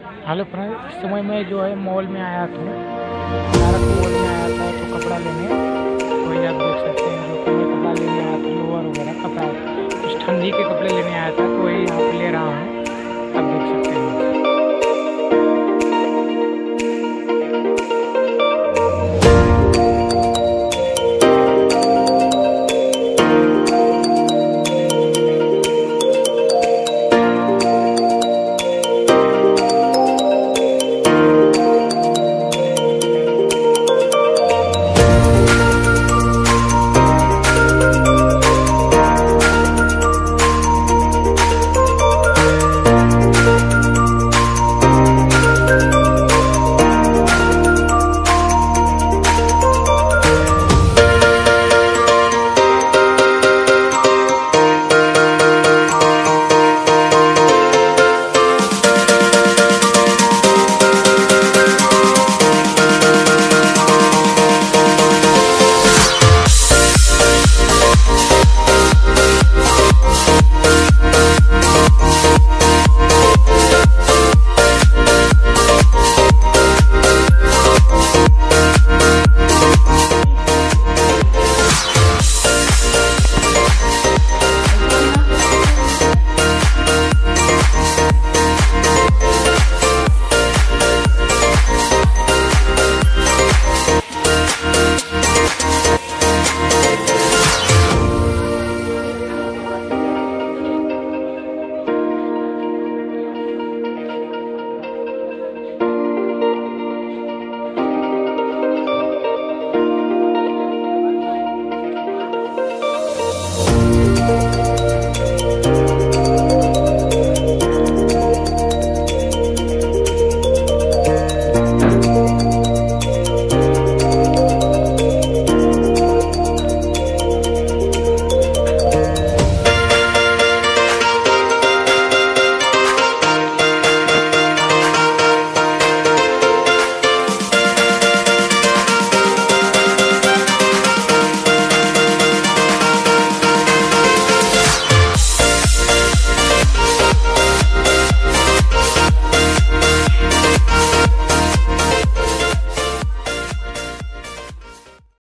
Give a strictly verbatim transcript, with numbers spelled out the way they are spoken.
Hello friend, इस समय मैं जो है मॉल में आया था, भारत मॉल में आया था तो कपड़ा लेने। तो ये आप देख सकते हैं जो कि मैं कपड़ा लेने आया था, लोअर वगैरह कपड़ा, कुछ ठंडी के कपड़े लेने आया था, तो वही यहाँ पे ले रहा हूँ। आप देख सकते हैं।